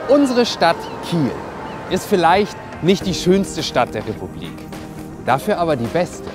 Unsere Stadt Kiel ist vielleicht nicht die schönste Stadt der Republik, dafür aber die beste.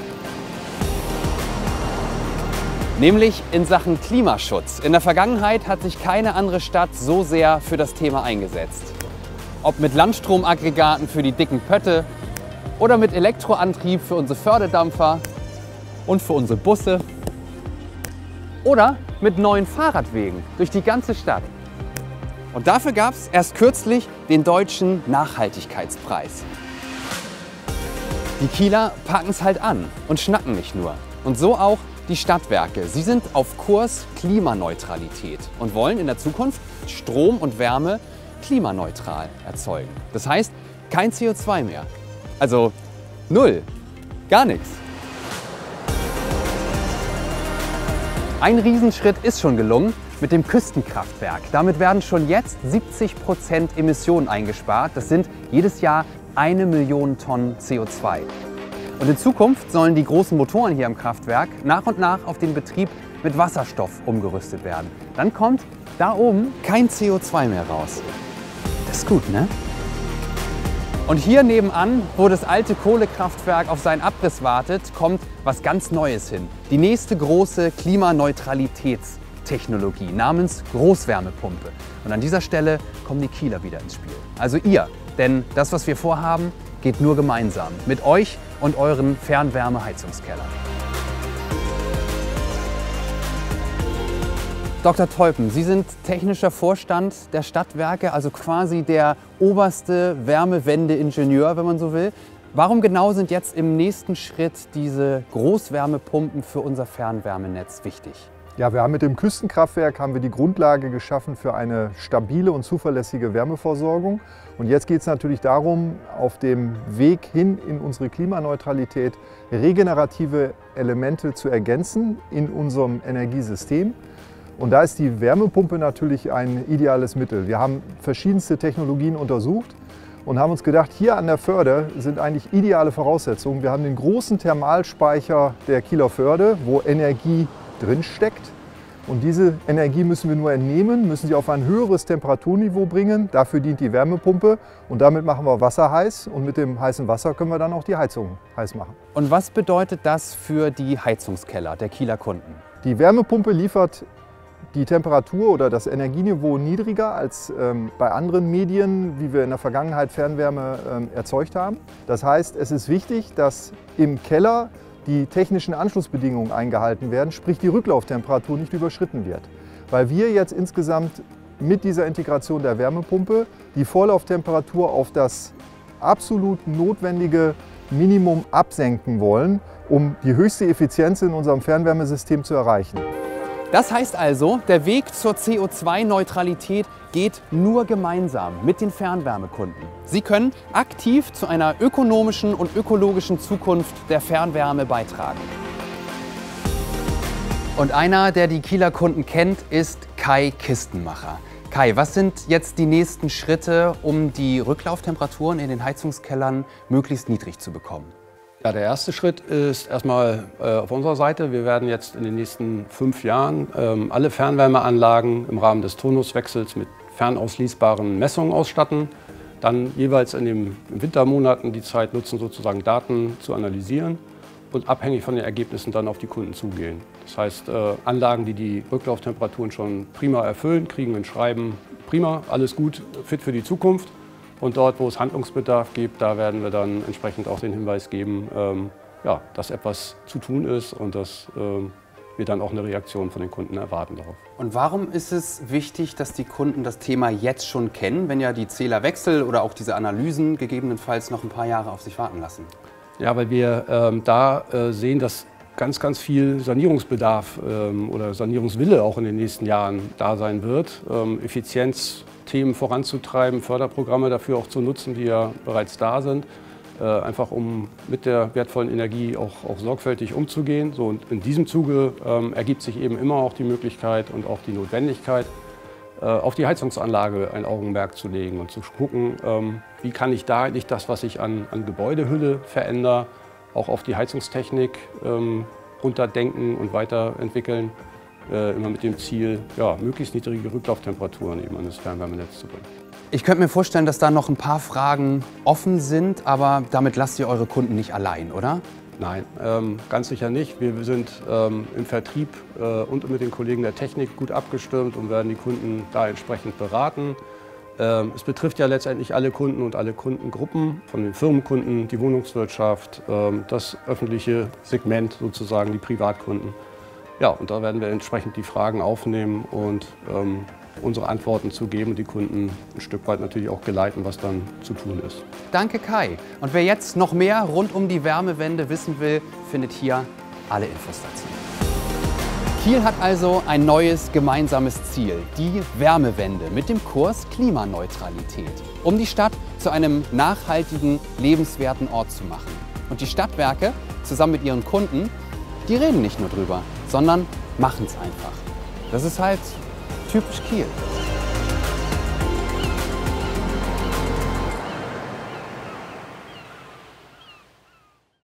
Nämlich in Sachen Klimaschutz. In der Vergangenheit hat sich keine andere Stadt so sehr für das Thema eingesetzt. Ob mit Landstromaggregaten für die dicken Pötte oder mit Elektroantrieb für unsere Förderdampfer und für unsere Busse oder mit neuen Fahrradwegen durch die ganze Stadt. Und dafür gab es erst kürzlich den Deutschen Nachhaltigkeitspreis. Die Kieler packen es halt an und schnacken nicht nur. Und so auch die Stadtwerke. Sie sind auf Kurs Klimaneutralität und wollen in der Zukunft Strom und Wärme klimaneutral erzeugen. Das heißt, kein CO2 mehr. Also null, gar nichts. Ein Riesenschritt ist schon gelungen mit dem Küstenkraftwerk. Damit werden schon jetzt 70% Emissionen eingespart. Das sind jedes Jahr 1 Million Tonnen CO2. Und in Zukunft sollen die großen Motoren hier im Kraftwerk nach und nach auf den Betrieb mit Wasserstoff umgerüstet werden. Dann kommt da oben kein CO2 mehr raus. Das ist gut, ne? Und hier nebenan, wo das alte Kohlekraftwerk auf seinen Abriss wartet, kommt was ganz Neues hin. Die nächste große Klimaneutralitätstechnologie namens Großwärmepumpe. Und an dieser Stelle kommen die Kieler wieder ins Spiel. Also ihr, denn das, was wir vorhaben, geht nur gemeinsam mit euch und euren Fernwärmeheizungskellern. Dr. Teupen, Sie sind technischer Vorstand der Stadtwerke, also quasi der oberste Wärmewendeingenieur, wenn man so will. Warum genau sind jetzt im nächsten Schritt diese Großwärmepumpen für unser Fernwärmenetz wichtig? Ja, wir haben mit dem Küstenkraftwerk die Grundlage geschaffen für eine stabile und zuverlässige Wärmeversorgung. Und jetzt geht es natürlich darum, auf dem Weg hin in unsere Klimaneutralität regenerative Elemente zu ergänzen in unserem Energiesystem. Und da ist die Wärmepumpe natürlich ein ideales Mittel. Wir haben verschiedenste Technologien untersucht und haben uns gedacht, hier an der Förde sind eigentlich ideale Voraussetzungen. Wir haben den großen Thermalspeicher der Kieler Förde, wo Energie drin steckt. Und diese Energie müssen wir nur entnehmen, müssen sie auf ein höheres Temperaturniveau bringen. Dafür dient die Wärmepumpe und damit machen wir Wasser heiß. Und mit dem heißen Wasser können wir dann auch die Heizung heiß machen. Und was bedeutet das für die Heizungskeller der Kieler Kunden? Die Wärmepumpe liefert die Temperatur oder das Energieniveau niedriger als bei anderen Medien, wie wir in der Vergangenheit Fernwärme erzeugt haben. Das heißt, es ist wichtig, dass im Keller die technischen Anschlussbedingungen eingehalten werden, sprich die Rücklauftemperatur nicht überschritten wird. Weil wir jetzt insgesamt mit dieser Integration der Wärmepumpe die Vorlauftemperatur auf das absolut notwendige Minimum absenken wollen, um die höchste Effizienz in unserem Fernwärmesystem zu erreichen. Das heißt also, der Weg zur CO2-Neutralität geht nur gemeinsam mit den Fernwärmekunden. Sie können aktiv zu einer ökonomischen und ökologischen Zukunft der Fernwärme beitragen. Und einer, der die Kieler Kunden kennt, ist Kai Kistenmacher. Kai, was sind jetzt die nächsten Schritte, um die Rücklauftemperaturen in den Heizungskellern möglichst niedrig zu bekommen? Ja, der erste Schritt ist erstmal auf unserer Seite. Wir werden jetzt in den nächsten 5 Jahren alle Fernwärmeanlagen im Rahmen des Turnuswechsels mit fernausleesbaren Messungen ausstatten. Dann jeweils in den Wintermonaten die Zeit nutzen, sozusagen Daten zu analysieren und abhängig von den Ergebnissen dann auf die Kunden zugehen. Das heißt, Anlagen, die die Rücklauftemperaturen schon prima erfüllen, kriegen ein Schreiben, prima, alles gut, fit für die Zukunft. Und dort, wo es Handlungsbedarf gibt, da werden wir dann entsprechend auch den Hinweis geben, ja, dass etwas zu tun ist und dass wir dann auch eine Reaktion von den Kunden erwarten darauf. Und warum ist es wichtig, dass die Kunden das Thema jetzt schon kennen, wenn ja die Zählerwechsel oder auch diese Analysen gegebenenfalls noch ein paar Jahre auf sich warten lassen? Ja, weil wir da sehen, dass ganz viel Sanierungsbedarf oder Sanierungswille auch in den nächsten Jahren da sein wird. Effizienzthemen voranzutreiben, Förderprogramme dafür auch zu nutzen, die ja bereits da sind. Einfach um mit der wertvollen Energie auch sorgfältig umzugehen. So, und in diesem Zuge ergibt sich eben immer auch die Möglichkeit und auch die Notwendigkeit, auf die Heizungsanlage ein Augenmerk zu legen und zu gucken, wie kann ich da eigentlich das, was ich an Gebäudehülle verändere, auch auf die Heizungstechnik runterdenken und weiterentwickeln, immer mit dem Ziel, ja, möglichst niedrige Rücklauftemperaturen eben an das Fernwärmenetz zu bringen. Ich könnte mir vorstellen, dass da noch ein paar Fragen offen sind, aber damit lasst ihr eure Kunden nicht allein, oder? Nein, ganz sicher nicht. Wir sind im Vertrieb und mit den Kollegen der Technik gut abgestimmt und werden die Kunden da entsprechend beraten. Es betrifft ja letztendlich alle Kunden und alle Kundengruppen, von den Firmenkunden, die Wohnungswirtschaft, das öffentliche Segment sozusagen, die Privatkunden. Ja, und da werden wir entsprechend die Fragen aufnehmen und unsere Antworten zu geben und die Kunden ein Stück weit natürlich auch geleiten, was dann zu tun ist. Danke Kai. Und wer jetzt noch mehr rund um die Wärmewende wissen will, findet hier alle Infos dazu. Kiel hat also ein neues gemeinsames Ziel, die Wärmewende mit dem Kurs Klimaneutralität, um die Stadt zu einem nachhaltigen, lebenswerten Ort zu machen. Und die Stadtwerke zusammen mit ihren Kunden, die reden nicht nur drüber, sondern machen es einfach. Das ist halt typisch Kiel.